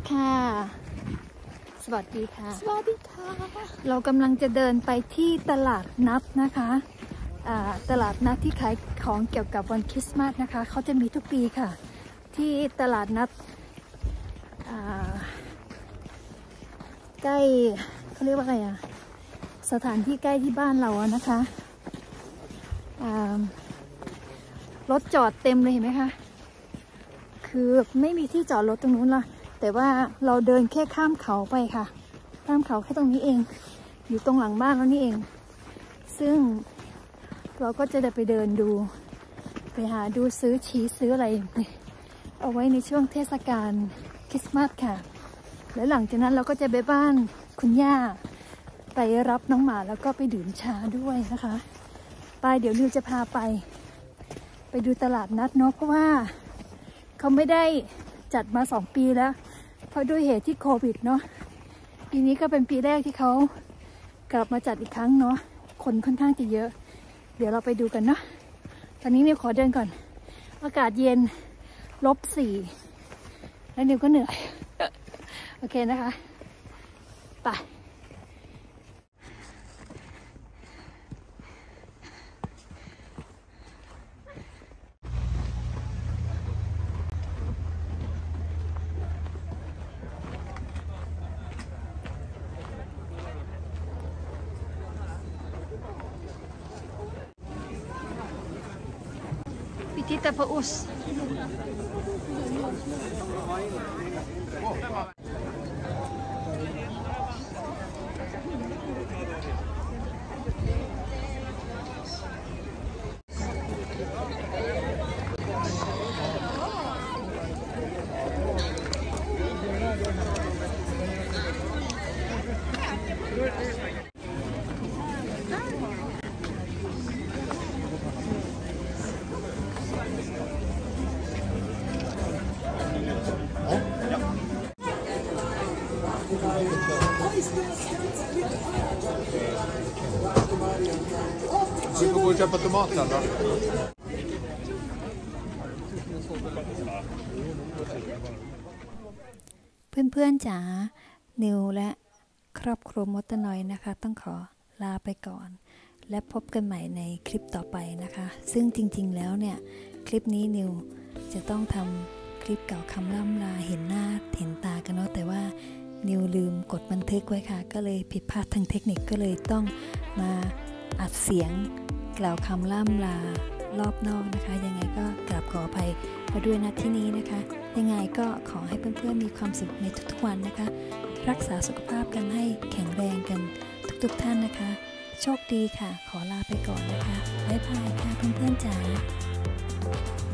ค่ะสวัสดีค่ะสวัสดีค่ะเรากำลังจะเดินไปที่ตลาดนัดนะคะตลาดนัดที่ขายของเกี่ยวกับวันคริสต์มาสนะคะเขาจะมีทุกปีค่ะที่ตลาดนัดใกล้เขาเรียกว่าอะไรสถานที่ใกล้ที่บ้านเรานะคะรถจอดเต็มเลยเห็นไหมคะคือไม่มีที่จอดรถตรงนู้นละแต่ว่าเราเดินแค่ข้ามเขาไปค่ะข้ามเขาแค่ตรงนี้เองอยู่ตรงหลังบ้านแล้วนี่เองซึ่งเราก็จะได้ไปเดินดูไปหาดูซื้อซื้ออะไรเอาไว้ในช่วงเทศกาลคริสต์มาสค่ะแล้วหลังจากนั้นเราก็จะไปบ้านคุณย่าไปรับน้องหมาแล้วก็ไปดื่มชาด้วยนะคะไปเดี๋ยวนิวจะพาไปดูตลาดนัดเนาะเพราะว่าเขาไม่ได้จัดมา2 ปีแล้วเพราะด้วยเหตุที่โควิดเนาะปีนี้ก็เป็นปีแรกที่เขากลับมาจัดอีกครั้งเนาะคนค่อนข้างจะเยอะเดี๋ยวเราไปดูกันเนาะตอนนี้นิวขอเดินก่อนอากาศเย็น-4แล้วนิวก็เหนื่อยโอเคนะคะไปKita paus. Du får gå och köpa tomat sen då. เพื่อนๆจ๋านิวและครอบครัวมดตะนอยนะคะต้องขอลาไปก่อนและพบกันใหม่ในคลิปต่อไปนะคะซึ่งจริงๆแล้วเนี่ยคลิปนี้นิวจะต้องทำคลิปเก่าคำล่ำลาเห็นหน้าเห็นตากันเนาะแต่ว่านิวลืมกดบันทึกไว้ค่ะก็เลยผิดพลาดทางเทคนิคก็เลยต้องมาอัดเสียงกล่าวคำล่ำลารอบนอกนะคะยังไงก็กราบขออภัยมาด้วยณที่นี้นะคะยังไงก็ขอให้เพื่อนๆมีความสุขในทุกๆวันนะคะรักษาสุขภาพกันให้แข็งแรงกันทุกๆท่านนะคะโชคดีค่ะขอลาไปก่อนนะคะบ๊ายบายค่ะเพื่อนๆจ๋า